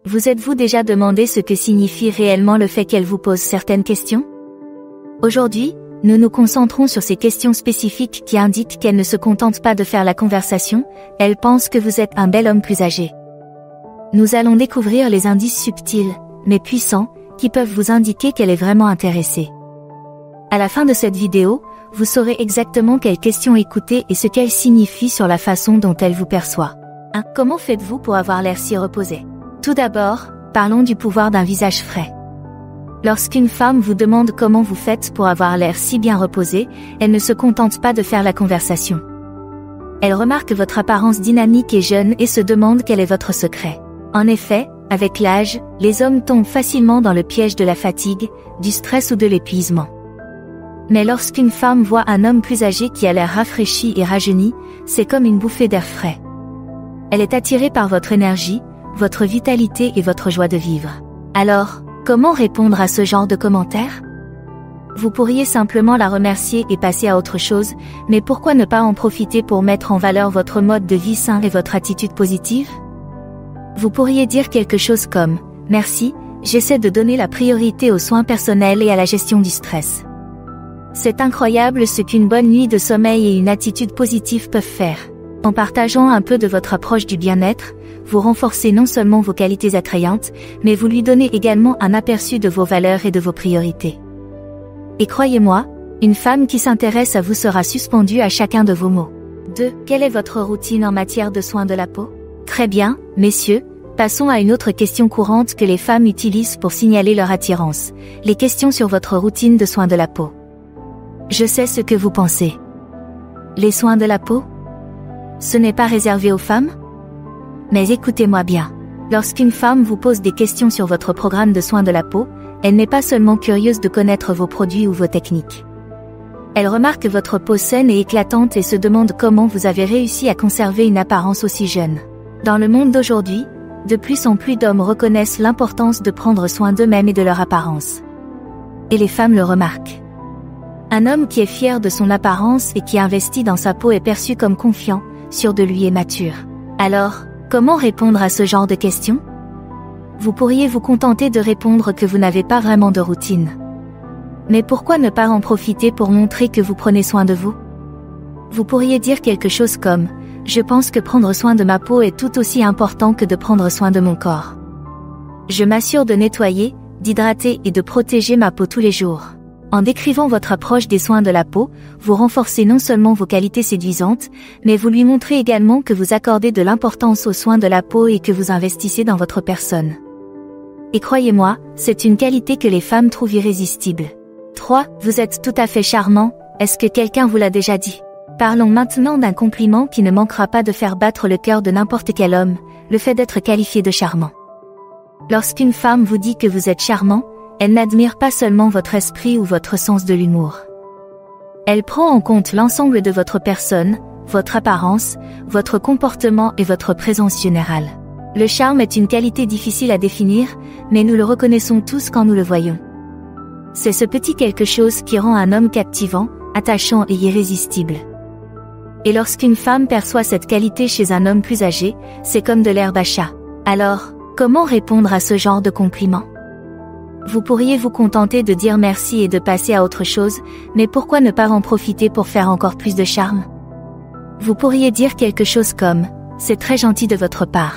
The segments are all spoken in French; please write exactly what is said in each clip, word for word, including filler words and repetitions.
Vous êtes-vous déjà demandé ce que signifie réellement le fait qu'elle vous pose certaines questions? Aujourd'hui, nous nous concentrons sur ces questions spécifiques qui indiquent qu'elle ne se contente pas de faire la conversation, elle pense que vous êtes un bel homme plus âgé. Nous allons découvrir les indices subtils, mais puissants, qui peuvent vous indiquer qu'elle est vraiment intéressée. À la fin de cette vidéo, vous saurez exactement quelles questions écouter et ce qu'elles signifient sur la façon dont elle vous perçoit. un Comment faites-vous pour avoir l'air si reposé? Tout d'abord, parlons du pouvoir d'un visage frais. Lorsqu'une femme vous demande comment vous faites pour avoir l'air si bien reposé, elle ne se contente pas de faire la conversation. Elle remarque votre apparence dynamique et jeune et se demande quel est votre secret. En effet, avec l'âge, les hommes tombent facilement dans le piège de la fatigue, du stress ou de l'épuisement. Mais lorsqu'une femme voit un homme plus âgé qui a l'air rafraîchi et rajeuni, c'est comme une bouffée d'air frais. Elle est attirée par votre énergie, votre vitalité et votre joie de vivre. Alors, comment répondre à ce genre de commentaires? Vous pourriez simplement la remercier et passer à autre chose, mais pourquoi ne pas en profiter pour mettre en valeur votre mode de vie sain et votre attitude positive? Vous pourriez dire quelque chose comme « Merci, j'essaie de donner la priorité aux soins personnels et à la gestion du stress. » C'est incroyable ce qu'une bonne nuit de sommeil et une attitude positive peuvent faire. En partageant un peu de votre approche du bien-être, vous renforcez non seulement vos qualités attrayantes, mais vous lui donnez également un aperçu de vos valeurs et de vos priorités. Et croyez-moi, une femme qui s'intéresse à vous sera suspendue à chacun de vos mots. deux Quelle est votre routine en matière de soins de la peau? Très bien, messieurs, passons à une autre question courante que les femmes utilisent pour signaler leur attirance. Les questions sur votre routine de soins de la peau. Je sais ce que vous pensez. Les soins de la peau? Ce n'est pas réservé aux femmes? Mais écoutez-moi bien. Lorsqu'une femme vous pose des questions sur votre programme de soins de la peau, elle n'est pas seulement curieuse de connaître vos produits ou vos techniques. Elle remarque votre peau saine et éclatante et se demande comment vous avez réussi à conserver une apparence aussi jeune. Dans le monde d'aujourd'hui, de plus en plus d'hommes reconnaissent l'importance de prendre soin d'eux-mêmes et de leur apparence. Et les femmes le remarquent. Un homme qui est fier de son apparence et qui investit dans sa peau est perçu comme confiant, sûr de lui et mature. Alors, comment répondre à ce genre de questions? Vous pourriez vous contenter de répondre que vous n'avez pas vraiment de routine. Mais pourquoi ne pas en profiter pour montrer que vous prenez soin de vous? Vous pourriez dire quelque chose comme « Je pense que prendre soin de ma peau est tout aussi important que de prendre soin de mon corps. Je m'assure de nettoyer, d'hydrater et de protéger ma peau tous les jours. » En décrivant votre approche des soins de la peau, vous renforcez non seulement vos qualités séduisantes, mais vous lui montrez également que vous accordez de l'importance aux soins de la peau et que vous investissez dans votre personne. Et croyez-moi, c'est une qualité que les femmes trouvent irrésistible. trois Vous êtes tout à fait charmant, est-ce que quelqu'un vous l'a déjà dit? Parlons maintenant d'un compliment qui ne manquera pas de faire battre le cœur de n'importe quel homme, le fait d'être qualifié de charmant. Lorsqu'une femme vous dit que vous êtes charmant, elle n'admire pas seulement votre esprit ou votre sens de l'humour. Elle prend en compte l'ensemble de votre personne, votre apparence, votre comportement et votre présence générale. Le charme est une qualité difficile à définir, mais nous le reconnaissons tous quand nous le voyons. C'est ce petit quelque chose qui rend un homme captivant, attachant et irrésistible. Et lorsqu'une femme perçoit cette qualité chez un homme plus âgé, c'est comme de l'herbe à chat. Alors, comment répondre à ce genre de compliment? Vous pourriez vous contenter de dire merci et de passer à autre chose, mais pourquoi ne pas en profiter pour faire encore plus de charme? Vous pourriez dire quelque chose comme « C'est très gentil de votre part.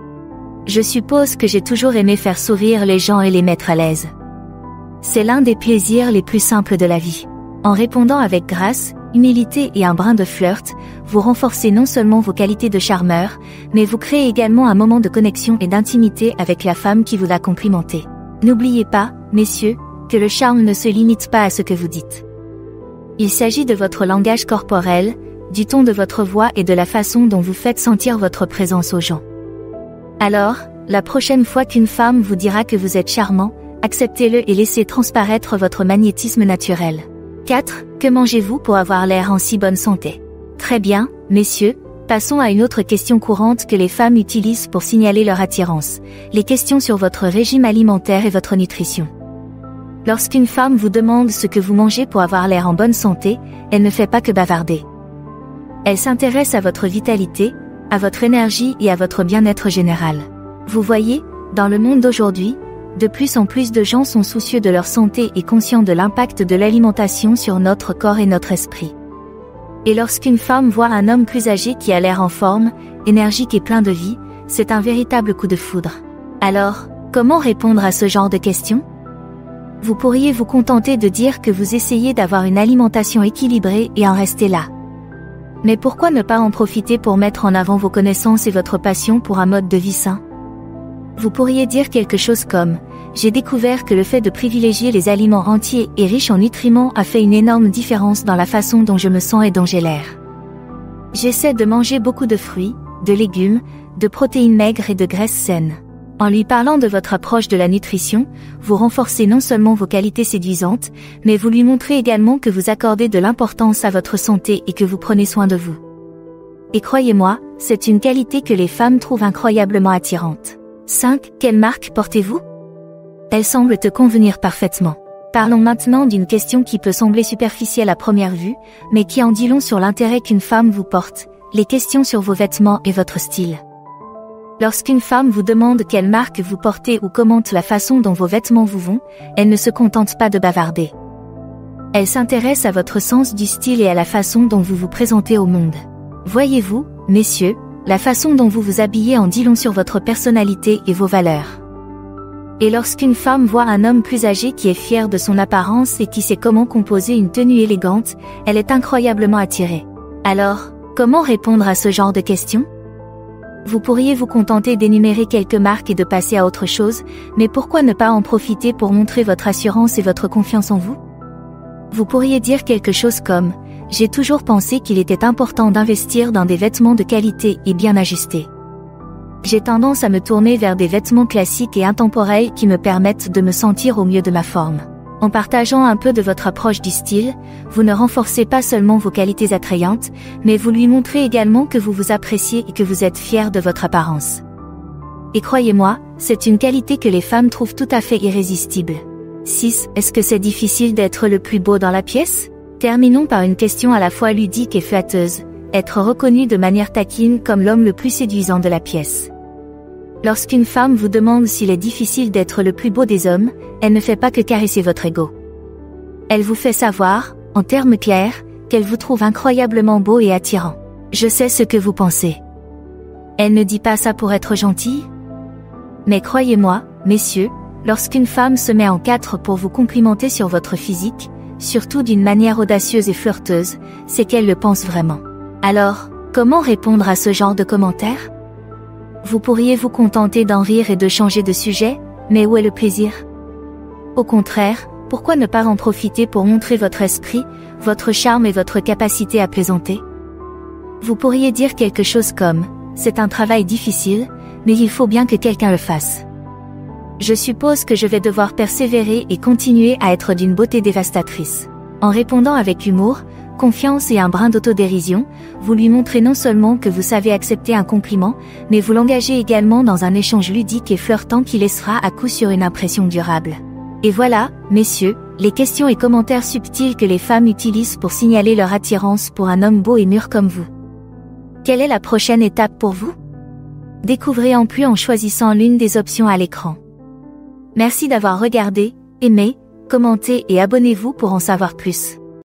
Je suppose que j'ai toujours aimé faire sourire les gens et les mettre à l'aise. C'est l'un des plaisirs les plus simples de la vie. » En répondant avec grâce, humilité et un brin de flirt, vous renforcez non seulement vos qualités de charmeur, mais vous créez également un moment de connexion et d'intimité avec la femme qui vous a complimenté. N'oubliez pas, messieurs, que le charme ne se limite pas à ce que vous dites. Il s'agit de votre langage corporel, du ton de votre voix et de la façon dont vous faites sentir votre présence aux gens. Alors, la prochaine fois qu'une femme vous dira que vous êtes charmant, acceptez-le et laissez transparaître votre magnétisme naturel. quatre Que mangez-vous pour avoir l'air en si bonne santé? Très bien, messieurs, passons à une autre question courante que les femmes utilisent pour signaler leur attirance, les questions sur votre régime alimentaire et votre nutrition. Lorsqu'une femme vous demande ce que vous mangez pour avoir l'air en bonne santé, elle ne fait pas que bavarder. Elle s'intéresse à votre vitalité, à votre énergie et à votre bien-être général. Vous voyez, Dans le monde d'aujourd'hui, de plus en plus de gens sont soucieux de leur santé et conscients de l'impact de l'alimentation sur notre corps et notre esprit. Et lorsqu'une femme voit un homme plus âgé qui a l'air en forme, énergique et plein de vie, c'est un véritable coup de foudre. Alors, comment répondre à ce genre de questions? Vous pourriez vous contenter de dire que vous essayez d'avoir une alimentation équilibrée et en rester là. Mais pourquoi ne pas en profiter pour mettre en avant vos connaissances et votre passion pour un mode de vie sain? Vous pourriez dire quelque chose comme « J'ai découvert que le fait de privilégier les aliments entiers et riches en nutriments a fait une énorme différence dans la façon dont je me sens et dont j'ai l'air. J'essaie de manger beaucoup de fruits, de légumes, de protéines maigres et de graisses saines. » En lui parlant de votre approche de la nutrition, vous renforcez non seulement vos qualités séduisantes, mais vous lui montrez également que vous accordez de l'importance à votre santé et que vous prenez soin de vous. Et croyez-moi, c'est une qualité que les femmes trouvent incroyablement attirante. cinq. Quelle marque portez-vous? Elle semble te convenir parfaitement. Parlons maintenant d'une question qui peut sembler superficielle à première vue, mais qui en dit long sur l'intérêt qu'une femme vous porte, les questions sur vos vêtements et votre style. Lorsqu'une femme vous demande quelle marque vous portez ou commente la façon dont vos vêtements vous vont, elle ne se contente pas de bavarder. Elle s'intéresse à votre sens du style et à la façon dont vous vous présentez au monde. Voyez-vous, messieurs, la façon dont vous vous habillez en dit long sur votre personnalité et vos valeurs. Et lorsqu'une femme voit un homme plus âgé qui est fier de son apparence et qui sait comment composer une tenue élégante, elle est incroyablement attirée. Alors, comment répondre à ce genre de questions? Vous pourriez vous contenter d'énumérer quelques marques et de passer à autre chose, mais pourquoi ne pas en profiter pour montrer votre assurance et votre confiance en vous? Vous pourriez dire quelque chose comme « J'ai toujours pensé qu'il était important d'investir dans des vêtements de qualité et bien ajustés. J'ai tendance à me tourner vers des vêtements classiques et intemporels qui me permettent de me sentir au mieux de ma forme. » En partageant un peu de votre approche du style, vous ne renforcez pas seulement vos qualités attrayantes, mais vous lui montrez également que vous vous appréciez et que vous êtes fier de votre apparence. Et croyez-moi, c'est une qualité que les femmes trouvent tout à fait irrésistible. six. Est-ce que c'est difficile d'être le plus beau dans la pièce? Terminons par une question à la fois ludique et flatteuse. Être reconnu de manière taquine comme l'homme le plus séduisant de la pièce. Lorsqu'une femme vous demande s'il est difficile d'être le plus beau des hommes, elle ne fait pas que caresser votre ego. Elle vous fait savoir, en termes clairs, qu'elle vous trouve incroyablement beau et attirant. Je sais ce que vous pensez. Elle ne dit pas ça pour être gentille? Mais croyez-moi, messieurs, lorsqu'une femme se met en quatre pour vous complimenter sur votre physique, surtout d'une manière audacieuse et flirteuse, c'est qu'elle le pense vraiment. Alors, comment répondre à ce genre de commentaires? Vous pourriez vous contenter d'en rire et de changer de sujet, mais où est le plaisir? Au contraire, pourquoi ne pas en profiter pour montrer votre esprit, votre charme et votre capacité à plaisanter? Vous pourriez dire quelque chose comme « C'est un travail difficile, mais il faut bien que quelqu'un le fasse. Je suppose que je vais devoir persévérer et continuer à être d'une beauté dévastatrice. » En répondant avec humour, confiance et un brin d'autodérision, vous lui montrez non seulement que vous savez accepter un compliment, mais vous l'engagez également dans un échange ludique et flirtant qui laissera à coup sûr une impression durable. Et voilà, messieurs, les questions et commentaires subtils que les femmes utilisent pour signaler leur attirance pour un homme beau et mûr comme vous. Quelle est la prochaine étape pour vous? Découvrez en plus en choisissant l'une des options à l'écran. Merci d'avoir regardé, aimé, commenté et abonnez-vous pour en savoir plus.